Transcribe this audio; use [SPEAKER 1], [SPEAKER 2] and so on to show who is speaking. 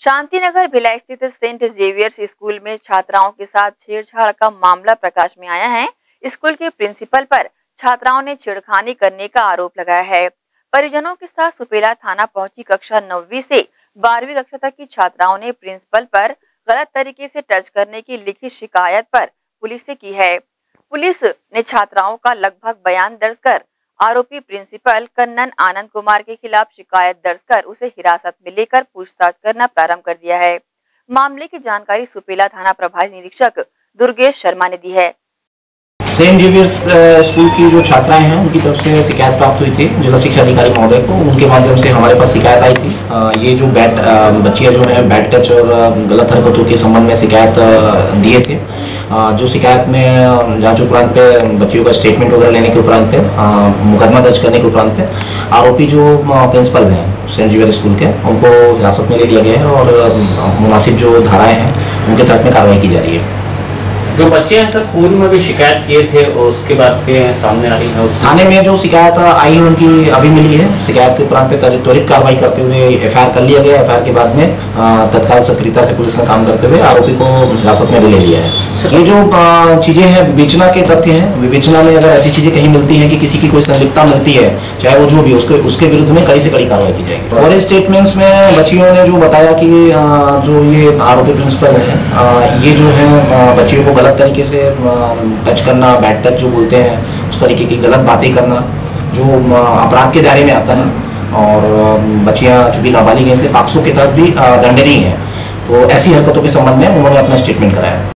[SPEAKER 1] शांतिनगर भिलाई स्थित Saint Xavier's school में छात्राओं के साथ छेड़छाड़ का मामला प्रकाश में आया है। स्कूल के प्रिंसिपल पर छात्राओं ने छेड़खानी करने का आरोप लगाया है। परिजनों के साथ सुपेला थाना पहुंची कक्षा 9वीं से 12वीं कक्षा तक की छात्राओं ने प्रिंसिपल पर गलत तरीके से टच करने की लिखित शिकायत पर पुलिस से की है। पुलिस ने छात्राओं का लगभग बयान दर्ज कर आरोपी प्रिंसिपल कन्नन आनंद कुमार के खिलाफ शिकायत दर्ज कर उसे हिरासत में लेकर पूछताछ करना प्रारंभ कर दिया है। मामले की जानकारी सुपेला थाना प्रभारी निरीक्षक दुर्गेश शर्मा ने दी है।
[SPEAKER 2] सेंट जेवियर्स स्कूल की जो छात्राएं हैं उनकी तरफ से शिकायत प्राप्त हुई थी जिला शिक्षा अधिकारी महोदय को। उनके माध्यम से हमारे पास शिकायत आई थी। ये जो बच्चियां जो हैं बैड टच और गलत हरकतों के संबंध में शिकायत दिए थे। जो शिकायत में जांच उपरांत पे बच्चियों का स्टेटमेंट वगैरह लेने के उपरांत पे मुकदमा दर्ज करने के उपरांत पे आरोपी जो प्रिंसिपल हैं सेंट जेवियर स्कूल के उनको हिरासत में ले लिया गया है और मुनासिब जो धाराएं हैं उनके तहत में कार्रवाई की जा रही है।
[SPEAKER 3] जो बच्चे हैं सर पूर्व में भी शिकायत किए थे और उसके बाद के सामने आ रही है। उस
[SPEAKER 2] थाने में जो शिकायत आई है उनकी अभी मिली है। शिकायत के उपरांत पे त्वरित कार्रवाई करते हुए एफआईआर कर लिया गया। एफआईआर के बाद में तत्काल सक्रियता से पुलिस ने काम करते हुए आरोपी को हिरासत में भी ले लिया है। ये जो चीजें हैं विवेचना के तथ्य हैं। विवेचना में अगर ऐसी चीजें कहीं मिलती हैं कि किसी की कोई संलिप्तता मिलती है चाहे वो जो भी उसके विरुद्ध में कड़ी से कड़ी कार्रवाई की जाएगी। और इस स्टेटमेंट्स में बच्चियों ने जो बताया कि जो ये आरोपी प्रिंसिपल है ये जो है बच्चियों को गलत तरीके से टच करना, बैड टच जो बोलते हैं उस तरीके की गलत बातें करना जो अपराध के दायरे में आता है। और बच्चियां चूंकि नाबालिग हैं इसलिए पॉक्सो के तहत भी दंडनीय है। तो ऐसी हरकतों के संबंध में उन्होंने अपना स्टेटमेंट कराया।